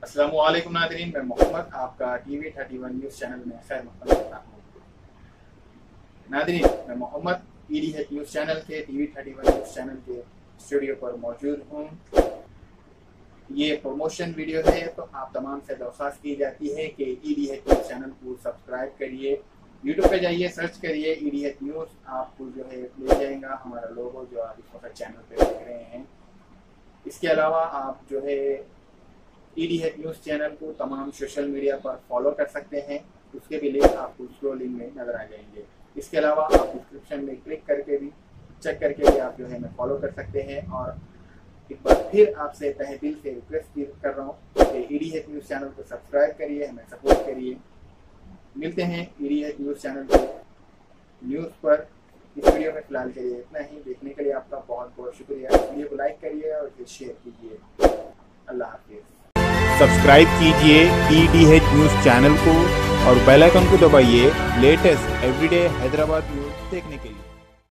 अस्सलामुअलैकुम नाज़रीन, मैं मोहम्मद आपका टीवी 31 न्यूज़ चैनल में खैर मक़दम करता हूँ। नाज़रीन, मैं मोहम्मद EDH न्यूज़ चैनल के टीवी 31 न्यूज़ चैनल के स्टूडियो पर मौजूद हूँ। ये प्रमोशन वीडियो है, तो आप तमाम से दरख्वास्त की जाती है कि EDH न्यूज़ चैनल को सब्सक्राइब करिए। यूट्यूब पे जाइए, सर्च करिए EDH न्यूज़, आपको जो है मिल जाएगा हमारा लोगो जो आप इस वक्त चैनल पे देख रहे हैं। इसके अलावा आप जो है EDH न्यूज़ चैनल को तमाम सोशल मीडिया पर फॉलो कर सकते हैं, उसके भी लिंक आपको स्क्रोलिंग में नजर आ जाएंगे। इसके अलावा आप डिस्क्रिप्शन में क्लिक करके भी चेक करके भी आप जो है मैं फॉलो कर सकते हैं। और एक बार फिर आपसे तहे दिल से रिक्वेस्ट कर रहा हूँ कि EDH न्यूज़ चैनल को सब्सक्राइब करिए, हमें सपोर्ट करिए। मिलते हैं EDH न्यूज़ चैनल के न्यूज़ पर। इस वीडियो में फिलहाल के लिए इतना ही। देखने के लिए आपका बहुत बहुत शुक्रिया। इस वीडियो को लाइक करिए और फिर शेयर कीजिए। अल्लाह हाफिज़। सब्सक्राइब कीजिए EDH न्यूज़ चैनल को और बेल आइकन को दबाइए लेटेस्ट एवरीडे हैदराबाद न्यूज़ देखने के लिए।